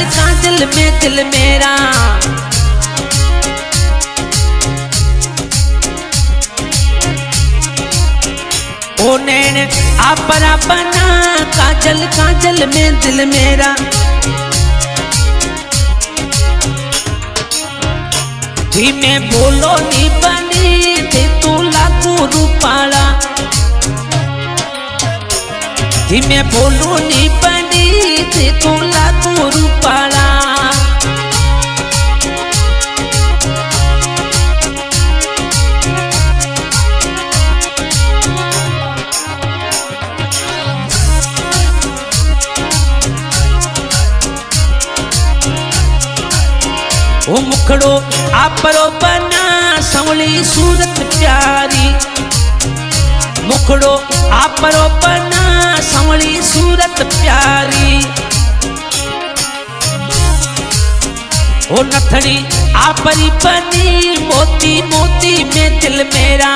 काजल में दिल मेरा। ओ नैन आपरा बना काजल काजल में दिल मेरा। धीमे बोलो नी बनी थे तू लागू रूपाला। धीमे बोलो नी बनी थे तू लागू रूपाला। ओ मुखड़ो आपरो बना संवली सूरत प्यारी। मुखड़ो आपरो बना संवली सूरत प्यारी। ओ नथड़ी आपरी बनी मोती मोती में दिल मेरा।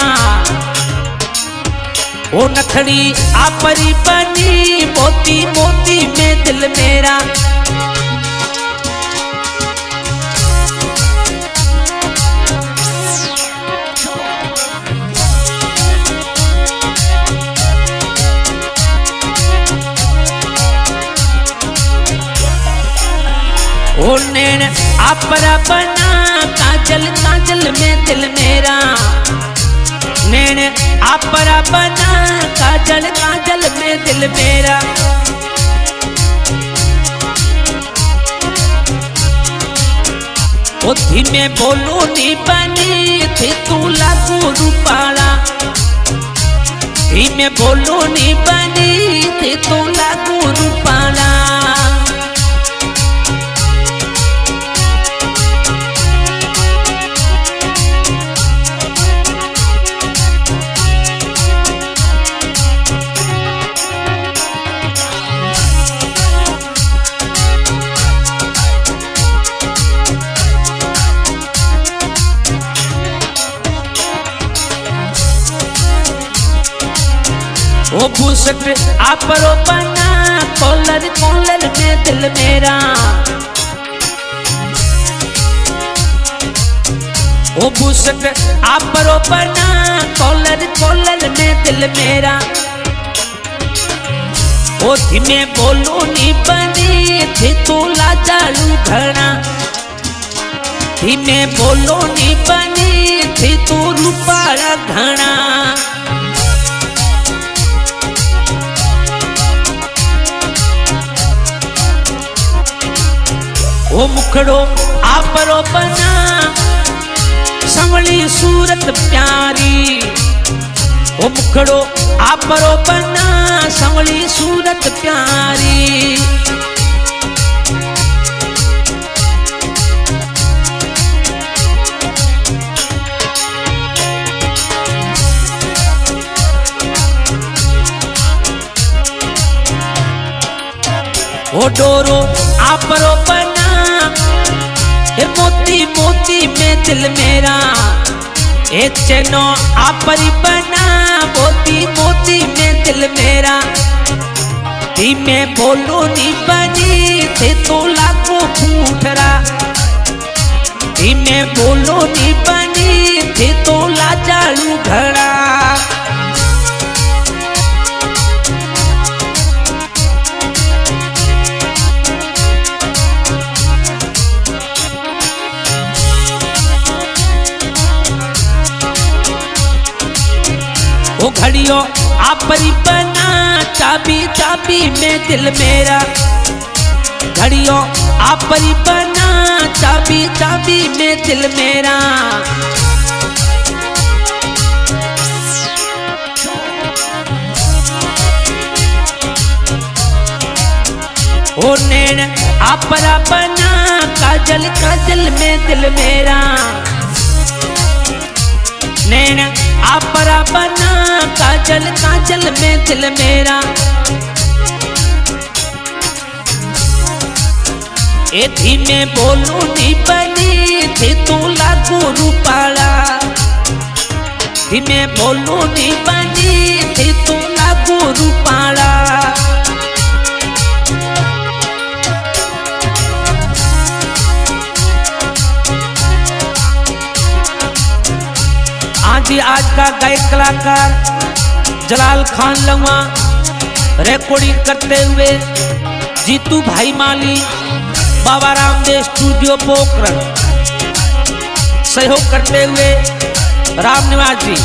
ओ नथड़ी आपरी बनी मोती मोती में दिल मेरा। ओ नैन आपरा बना काजल काजल में दिल मेरा। नैन आपरा बना काजल काजल में दिल मेरा। ओ धीमे बोलो नी बनी थे तू लागू रूपाला। धीमे बोलो नी बनी थे तू लागू रूपाला। ओ बुसट आपरो बना कॉलर कॉलर में दिल मेरा। ओ बुसट आपरो बना कॉलर कॉलर में दिल मेरा। ओ धीमे बोलो नी बनी थे तू लाजालू घना। धीमे बोलो नी बनी थे तू रूपाला घना। ओ मुखड़ो आपरो बना संवली सूरत प्यारी। ओ मुखड़ो आपरो बना संवली सूरत प्यारी। ओ डोरो आपरो बना मोती मोती में दिल मेरा। ए चनो आपरी बना मोती मोती में दिल मेरा। धीमे बोलो नी बनी थे तो लागू फूटरा। धीमे बोलो नी बनी थे तो लाजालू घड़ा। ओ घड़ियों आपरी बना चाबी चाबी में दिल मेरा। घड़ियों आपरी बना चाबी चाबी में दिल मेरा। ओ नैन आपरा बना काजल काजल में दिल मेरा। नैन आपरा बना काजल काजल में दिल मेरा। ए धीमे बोलो नी बनी थे तू लागू रूपाला। धीमे बोलो नी बनी थे तू लागू रूपाला। जी आज का गायक कलाकार जलाल खान लवा रिकॉर्डिंग करते हुए जीतू भाई माली बाबा रामदेव स्टूडियो पोखरण सहयोग करते हुए राम निवास जी।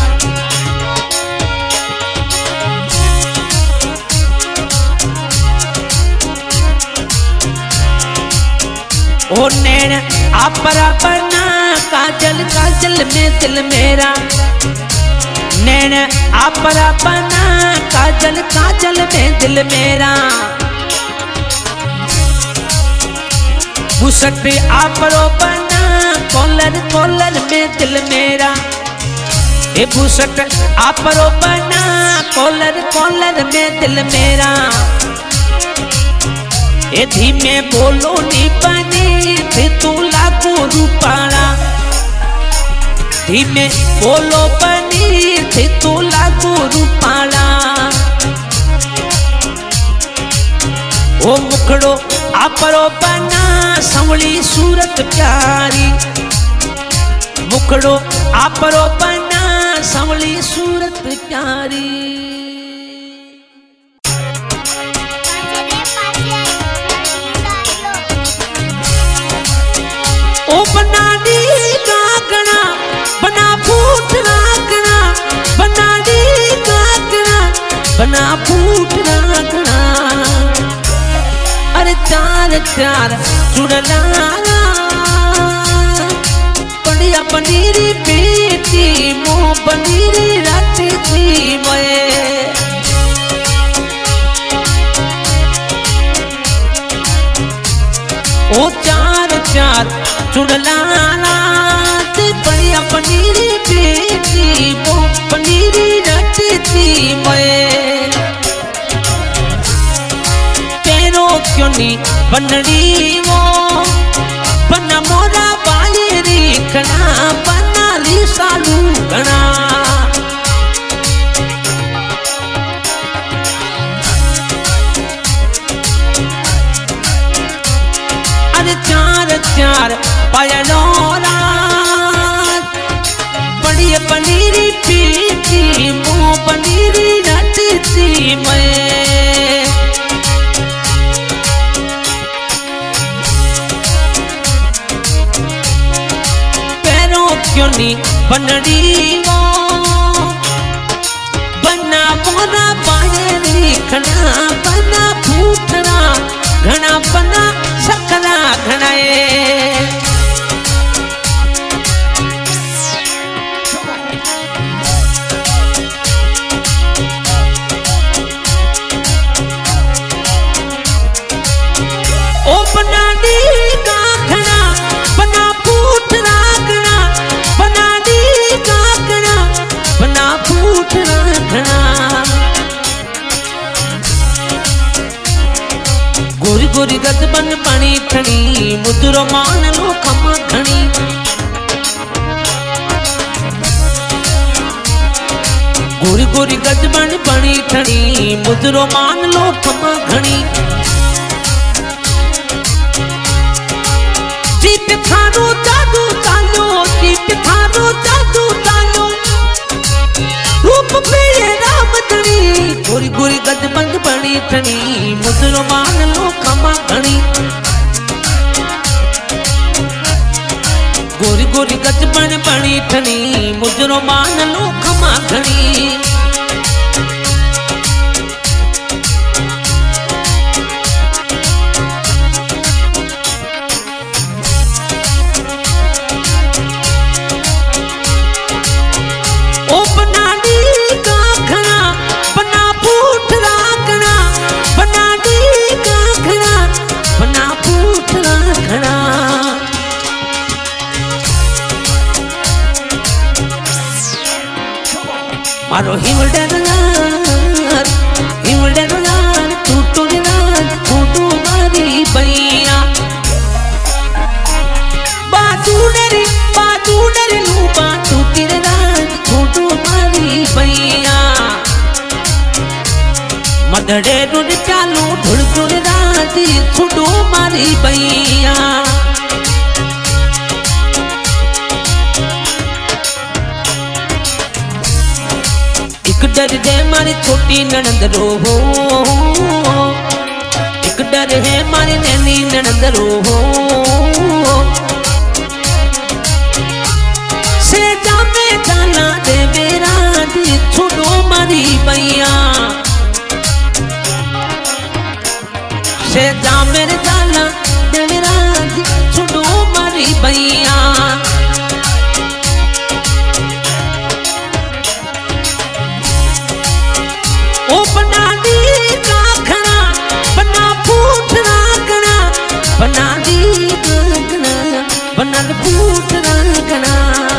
ओ नैन आपरा बना काजल काजल में दिल मेरा, नैन आपरा बना काजल काजल में दिल मेरा, बुसट आपरो बना कॉलर कॉलर में दिल मेरा, ए बुसट आपरो बना कॉलर कॉलर में दिल मेरा, ए धीमे बोलो नी बनी थे तू लागू रूपाला, धीमे बोलो बनी थे तू लागू रूपाला, ओ मुखड़ो आपरो बना संवली सूरत प्यारी, मुखड़ो आपरो बना संवली सूरत प्यारी। ओ बना दी काकड़ा बना फूट राकड़ा, बना दी काकड़ा बना फूट राकड़ा, अरे चार चार चुड़ला बढ़िया पनीरी बेटी मो पनीरी राती थी मैं, ओ चार चार चुड़ला बढ़िया पनीरी बेटी वो पनीरी राती थी मैं, पैरों क्यों नहीं बनड़ी वो बना मोरा बायरी खड़ा बना ली सालू घना, अरे चार चार पायलोरा बढ़िया पनीरी पीती मुँह पनीरी राती थी मैं, पैरों क्यों नहीं बनड़ी वो बना मोरा बायरी खड़ा बना फूटना घना बना सकरा घनाए, ओ बना दी काकड़ा बना फूट राकड़ा, बना दी काकड़ा बना फूट राकड़ा, गोरी गोरी गद बन पानी ठणी मुद्रो मान लो खमा खणी, गोरी गोरी गद बन पानी ठणी मुद्रो मान लो खमा खणी, जीप थारो जादू तालो जीप थारो जादू तालो रूप पे राम धनी, गोरी गोरी गद बन पानी ठणी मुद्रो मान लो खमा खणी, गोरी गोरी गज बन बनी ठनी मुजरो मान लो खमा खणी, ओ बना दी काखड़ा बना फूट राखड़ा, बना दी काखड़ा बना फूट राखड़ा, मारो हिमडनार टूटो नार टूटो मारी बैया, बातू डरे लू बातू तेरे राज टूटो मारी बैया, मदड़े रुड़ चालू ढुड़ राज टूटो मारी बैया, डर है मारी छोटी ननद रो, एक डर है मारी नैनी ननद रो। सेजा में जाला दे मेरा दी छोड़ो मारी भैया, सेजा मेरे जाला दे मेरा दी छोड़ो मारी भैया। ओ बना दी काखना बना फूट राखना, बना दी काखना बना फूट राखना।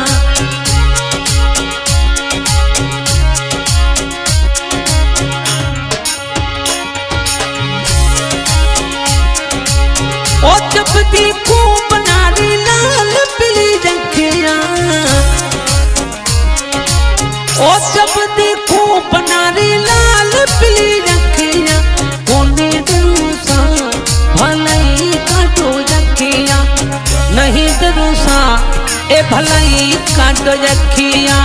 ओ जब देखो बना दी लाल पीली रखिया, ओ जब देखो बना दी लाल पीली रखिया। कोने डरूसा भलाई काटो रखिया, नहीं डरूसा ए भलाई काटो रखिया।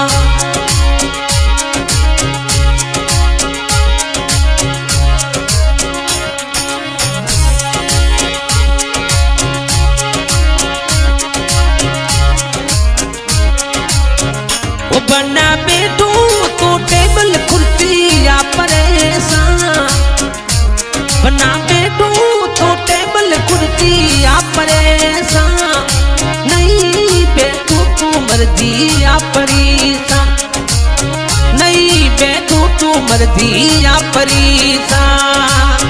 ओ बना बैठो तो टेबल कुर्सी या परेशान, बना बैठो तो टेबल कुर्सी या परेशान। नहीं बैठो तो मर्जी या परेशान, नहीं बैठो तो मर्जी या परेशान।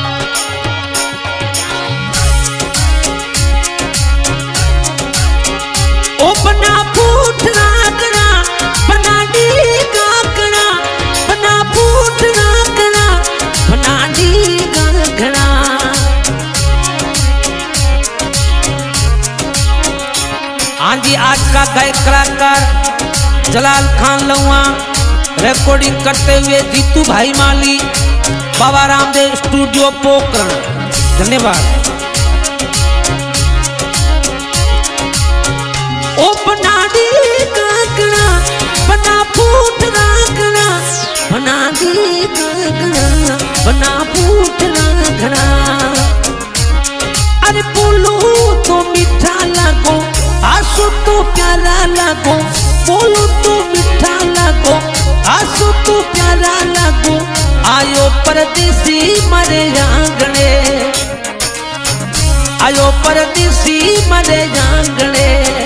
ओ बना फूट राखना बना दी काकना, बना फूट राखना बना दी काकना। हाँ जी, आज का गायक कलाकार जलाल खान लुआ, रिकॉर्डिंग करते हुए जीतू भाई माली, बाबा रामदेव स्टूडियो पोखरण। धन्यवाद। ओ बना दी काकना बना फूट राखना, बना दी काकना बना फूट राखना। अरे बोलो तो मीठा लगो, आंसू तो प्यारा लगो, बोलो तो मीठा लगो, आंसू तो प्यारा लगो। आयो परदेसी मरे आंगणे, आयो परदेसी मरे आंगणे।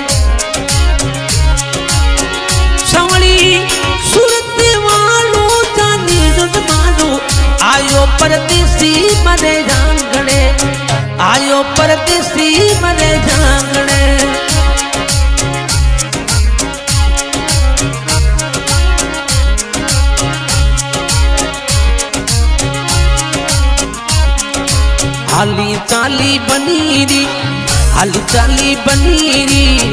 सूरत वालो जानी रुन मारो, आयो परदेसी मरे आंगणे, आयो परदेसी मरे आंगणे। हाली चाली बनी री, हाली चाली बनी री,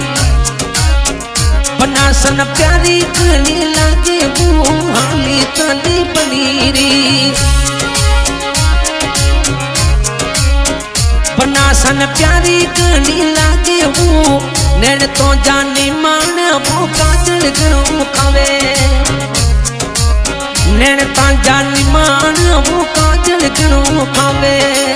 बना सन प्यारी कनी लागे वो। हाली चाली बनी री, बना सन प्यारी कनी लागे वो। नैन तो जानी मान वो काजल घणो खावे, नैन तो जानी मान वो काजल घणो खावे।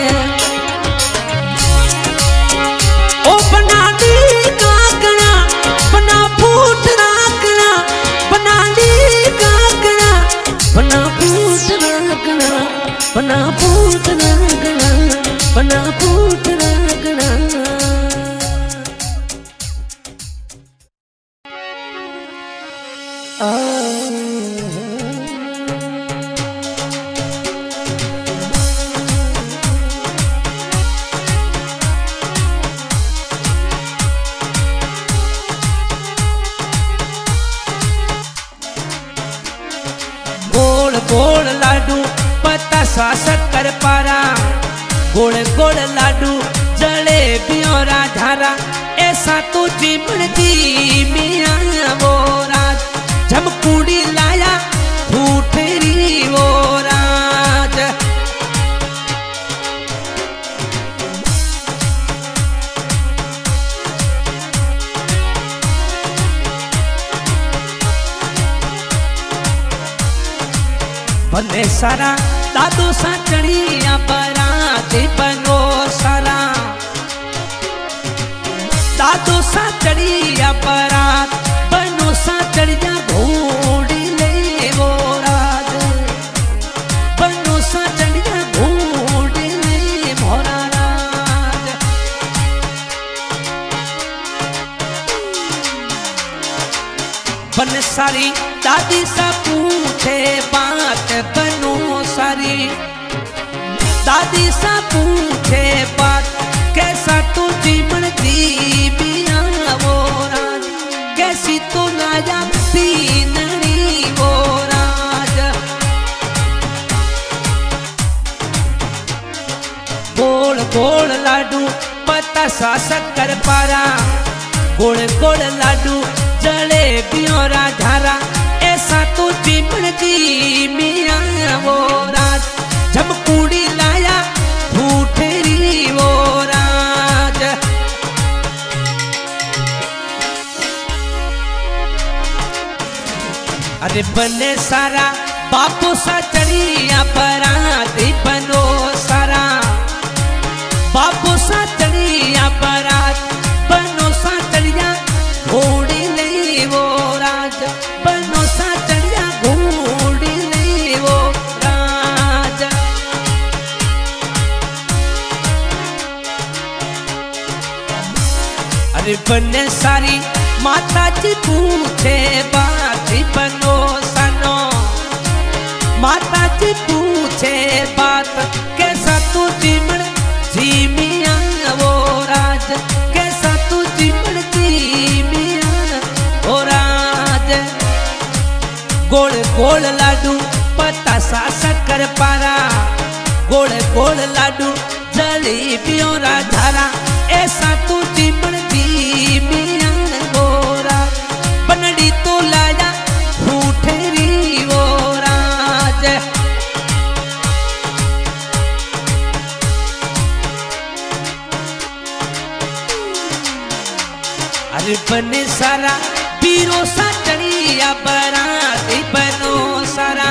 ओ बना दी काकना बना फूट राखना, बना दी काकना बना फूट राखना, बना फूट राखना बना फूट राखना। गोड़ लाडू बतासा शक्कर पारा, गोड़ गोड़ लाडू जलेबी और धारा। ऐसा तो जीवन जी मिया वो राज, जब कुड़ी लाया फूटेरी वो राज। बने सारा दादू सा चढ़िया बराती बनो सारा दादू सा चढ़िया बरात बनो सा चढ़िया घोड़ी ले वो राज बनो सा चढ़िया घोड़ी ले मोरा राज। बन सारी दादी सा पूछे बात बनो सारी दादी सा पूछे बात कैसा तू जीवन जी बिया वो राज कैसी तू लाया पीननी वो राज। गोल गोल लाडू पता सा शक्कर पारा गोल गोल लाडू जलेबियों राधारा ऐसा तो जीवन जी मिया वो राज झमकुड़ी लाया ठूठरी वो राज। अरे बने सारा बापू सा चढ़िया बराती बनो सारा बापू सा चढ़िया बरात बनो सा चढ़िया घोड़ी ले वो राज बनो सा चढ़िया घोड़ी ले वो राज। अरे बने सारी माता जी पूछे बात बनो सनो माता जी पूछे बात कैसा तू जीवन जी मिया वो राज कैसा तू जीवन जी मिया वो राज। गोल गोल लाडू पता सा शक्कर पारा गोल गोल लाडू जलेबियों राधारा ऐसा तू जीवन जी मिया वो राज बनड़ी तो लाया ठूठरी वो राज। अरे बने सारा पीरो सा चढ़िया बराती बनो सारा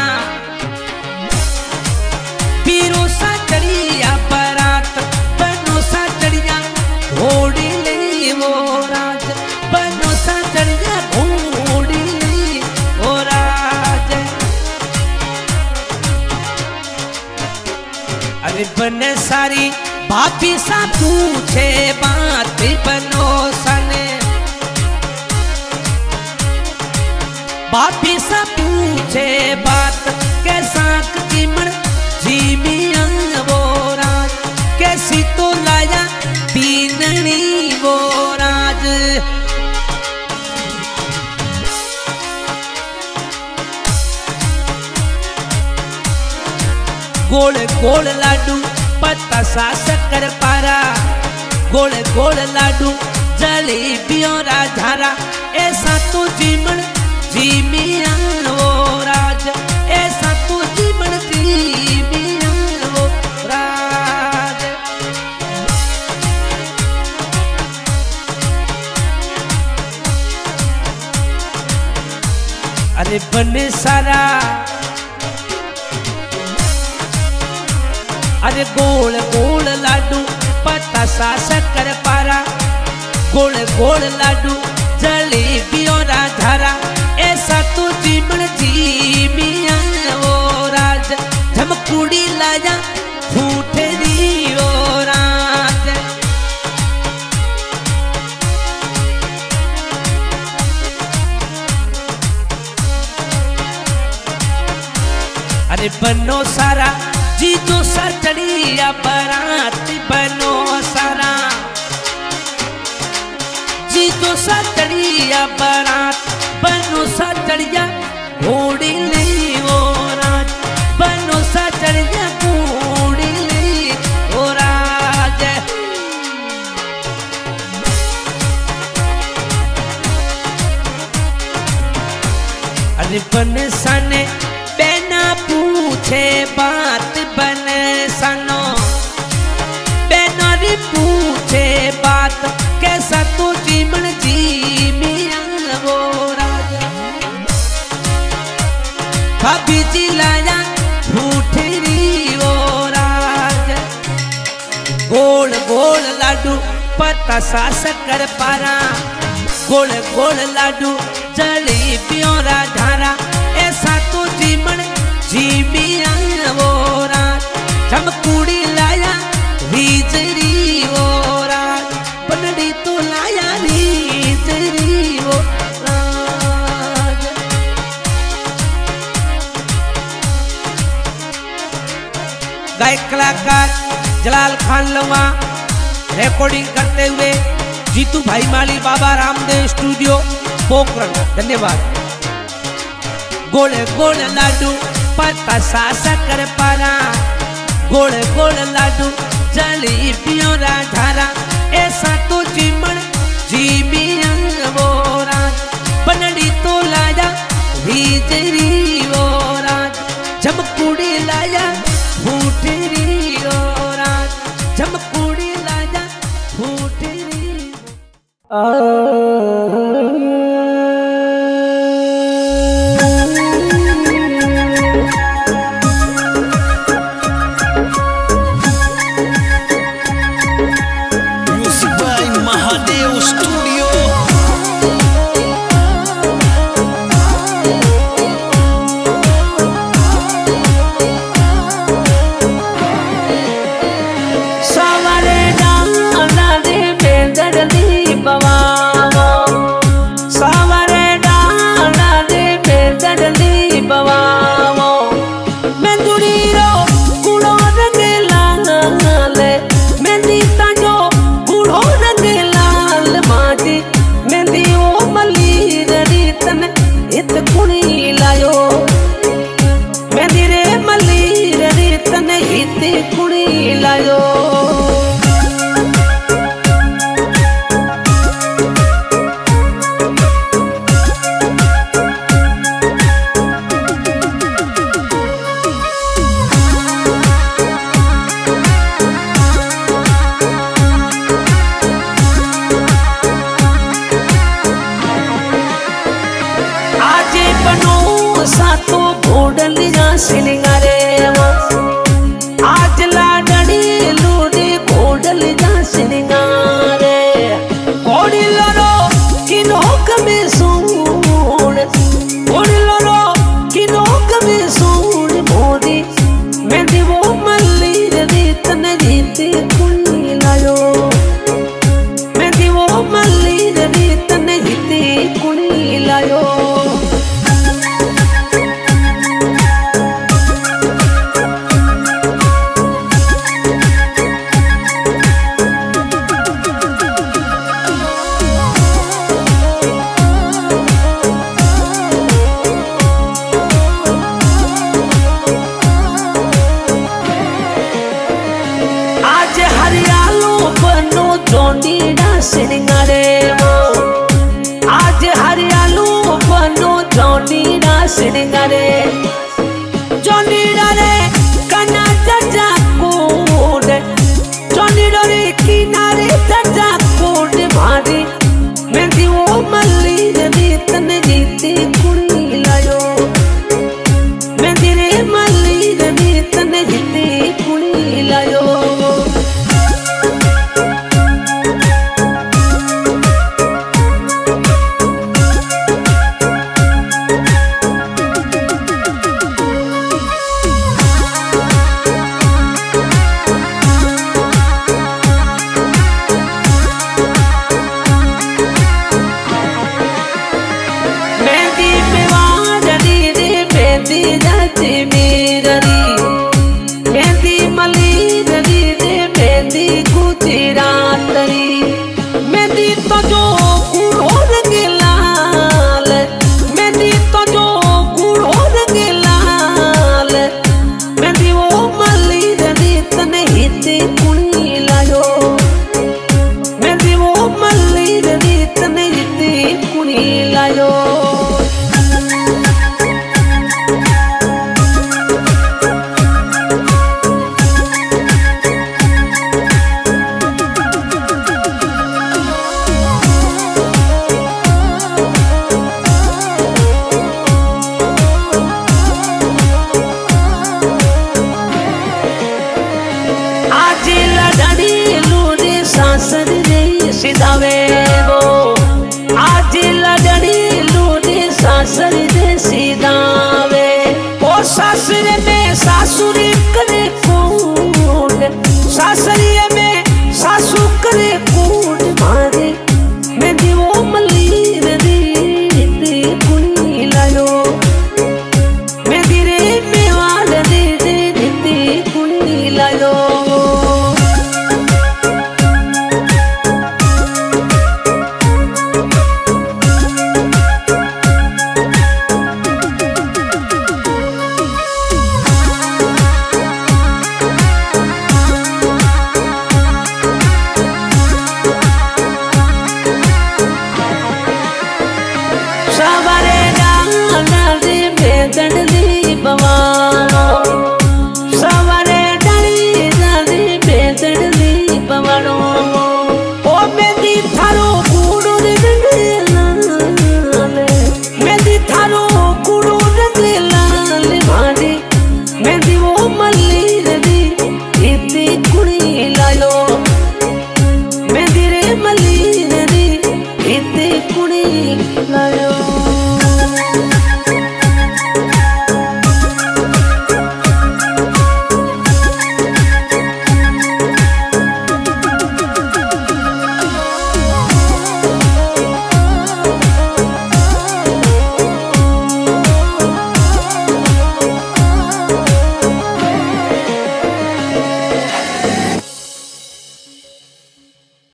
पीरो सा चढ़िया बरात बनो सा चढ़िया घोड़ी ले वो राज बनो सा चढ़िया घोड़ी ले वो राज। अरे बने सारी भाभी सा पूछे बात बनो सने भाभी सा पूछे बात कैसा जीवन जी मिया वो राज कैसी तो लाया पीननी वो राज। गोल गोल लाडू पता सा शक्कर पारा गोल गोल लाडू जलेबियों राधारा ऐसा तो जीवन जी मिया वो राज ऐसा तो जीवन जी मिया वो राज। अरे बने सारा अरे गोल गोल लाडू पता सा शक्कर पारा गोल गोल लाडू जलेबियों राधारा ऐसा तो जीवन जी मिया वो राज झमकुड़ी लाया ठूठरी वो राज। अरे बनो सारा जीजो सा चढ़िया बराती बनो सारा जीजो सा चढ़िया बरात बनो सा चढ़िया घोड़ी ले वो राज बनो सा चढ़िया घोड़ी ले वो राज। अरे बन सने बेना पूछे बात बन सनो बेना रे पूछे बात कैसा तू जीवन जी मिया वो राज। भाभी जी लाया बतासा शक्कर पारा गोल गोल लाडू जलेबियों ढारा ऐसा तो जीवन जीबिया वो रात चमकूड़ी लाया रीजरी वो रात बनड़ी तो लाया रीजरी वो रात। गायक कलाकार जलाल खान लवा रिकॉर्डिंग करते हुए जीतू भाई माली बाबा रामदेव स्टूडियो पोखरण। धन्यवाद। गोल गोल लाडू बतासा शक्कर पारा गोल गोल लाडू जलेबियों ढारा ऐसा तो जीवन जीबिया वो रात बनड़ी तो लाया रीजरी वो रात जमकुड़ी लाया फूटरी वो रात जमकुड़ी लाया फूटरी। आज लाडड़ी लूड़ी कोडल जा सिंगारे कोड़ी लरो किनोक में सूड़ कोड़ी लरो किनोक में सूड़ मोदी मेहंदी वो मल्ली रे तन जीते कुनी लायो मेहंदी वो मल्ली रे तन जीते कुनी लायो। आज हरियालू बनो जोनीड़ा सिंगारे जोनीड़ा रे कना जजा कोड जोनीड़ा रे किनारे जजा कोड भारी मेहंदी वो मल्ली रे तन जीते कुड़ी लायो मेहंदी रे मल्ली रे तन जीते कुड़ी लायो। मेहंदी मलीर रे मेहंदी गुजरातरी मेहंदी तो जो गुड़ो रंग लाल मेहंदी तो जो गुड़ो रंग लाल मेहंदी वो मलीर रे तन हिते कुणी लायो मेहंदी वो मलीर रे तन हिते कुणी लायो। सवारे डाल रे बेदन